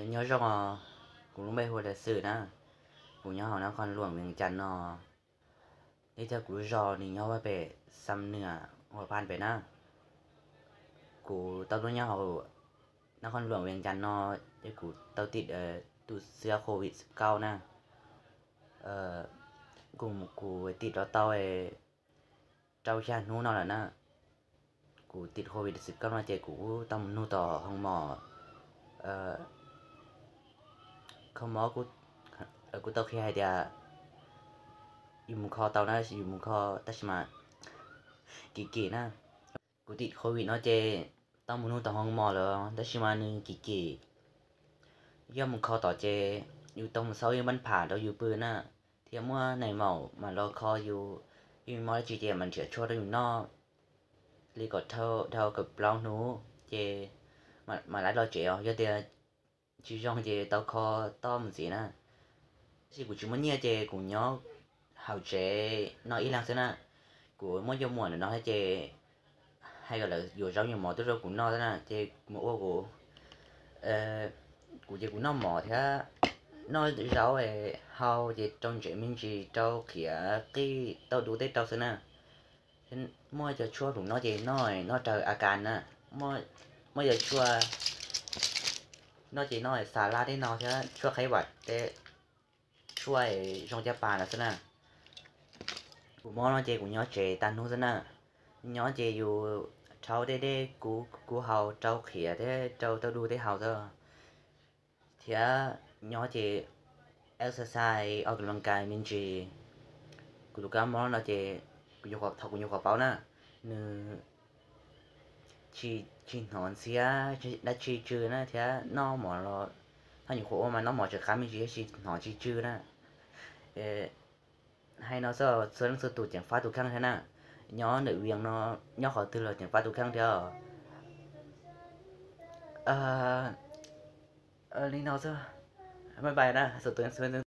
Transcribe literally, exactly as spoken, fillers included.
nhớ rằng ờ, cũng lúc bây hồi lịch sử nè cũng nhớ họ nó còn luồng miền Trần nóนี่เธอกูรอนี่ย้อนไปซ้ำเนื้อหัวพานไปนะกูตอนนี้เขานครหลวงเวียงจันทน์เนาะไอ้กูเตาติดเอ่อติดเชื้อโควิดสิบเก้านะเอ่อกูกูติดแล้วเต้าไอ้เจ้าชาหนูนั่นแหละนะกูติดโควิดสิบเก้ามาเจอกูต้องนู่ต่อห้องหมอเอ่อเขาหมอกูเออกูต้องแค่ให้เดียอยู่มุขคอเตานะอยู่มุขคอตัชมากี่กี่นะกูติดโควิดเนาะเจต้องนู่ต่อห้องหมอแล้วตัชมาหนึ่งกี่กี่ย่อมุขคอต่อเจอยู่ตรงเสาอยู่มันผ่าเราอยู่ปืนน่ะเทียมว่าในหมอมันรอคออยู่อยู่มอจีเจมันเฉียดชั่วได้อยู่นอกลีกดเท่าเท่ากับเราหนูเจมามาไล่เราเจียวgiờ thì chỉ trong 제 tao kho to một gì nè chỉ của chúng mình nhớ 제 của nhớ hậu chế nói ý lăng thế nè của mỗi dòng mùa nó hay 제 hay gọi là dù rau nhiều mỏ tôi rau cũng no thế nè 제 một ô của ờ của 제 cũng no mỏ thế nó rau ấy hao 제 trong chế mình chỉ trâu khía cái tao đủ tết trâu thế nè mỗi giờ chua cũng nó 제 nói nó trời à can nè mỗi mỗi giờ chua nó chỉ nói xà la đấy nó sẽช่วยไข้หวัดแต่ช่วยโรงพยาบาลนะซะนะกูมองnó chỉกูnhớ chỉ tanนู้นซะนะnhớ chỉอยู่เช้าได้ได้กูกูเฮาเจ้าเขียได้เจ้าเจ้าดูได้เฮาซะเทียnhớ chỉ exercise ออกกำลังกายมันจีกูดูการมองnó chỉกูยกกับทักกูยกกับเป้านะหนึ่งchi chi nón xía đã chi chư na thế nó mỏ loถ้าอยู่โคมันnó mỏจะค้ามีจีchi nón chi chư naเออhay nó sao sớm sớm tụt chẳng phá tụt khăn thế na nhó nữ viên nó nhó khỏi tư là chẳng phá tụt khăn thế à ờ ờ lý nó sao bye bye na sự tụi em